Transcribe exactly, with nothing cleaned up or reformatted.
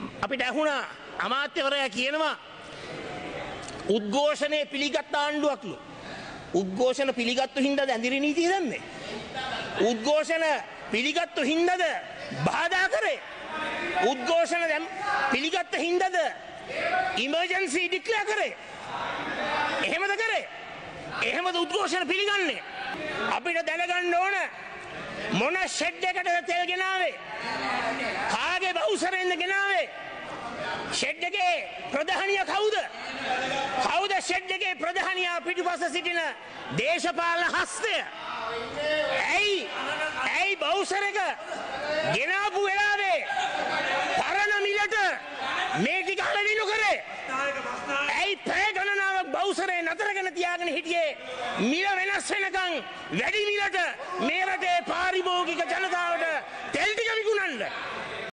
අපිට ඇහුණා අමාත්‍යවරයා කියනවා උද්ඝෝෂණය පිළිගත් ආණ්ඩුවක්ලු. උද්ඝෝෂණ පිළිගත්තු හින්දාද ඇඳිරි නීතිය දැම්මේ? උද්ඝෝෂණ පිළිගත්තු හින්දාද බාධා කරේ? උද්ඝෝෂණ දැම් පිළිගත්ත හින්දාද ඉමර්ජන්සි ඩික්ලෙයාර් කරේ? එහෙමද කරේ? එහෙමද උද්ඝෝෂණ පිළිගන්නේ? අපිට දැනගන්න ඕන මොන ෂෙඩ් එකටද තෙල් ගෙනාවේ? කාගේ බවුසරෙන්ද ගෙනාවේ? ෂෙඩ් එකේ ප්‍රධානියා කවුද? කවුද ෂෙඩ් එකේ ප්‍රධානියා පිටුපස සිටින දේශපාලන හස්තය? ඇයි ඇයි බවුසර එක ගෙනාපු වෙලාවේ පරණ මිලට මේ ටික අලවිලු කරේ? ඇයි පැය ගණනාවක් බවුසරේ නතරගෙන තියාගෙන හිටියේ මිල වෙනස් වෙනකන් වැඩි මිලට මේ රටේ පාරිභෝගික ජනතාවට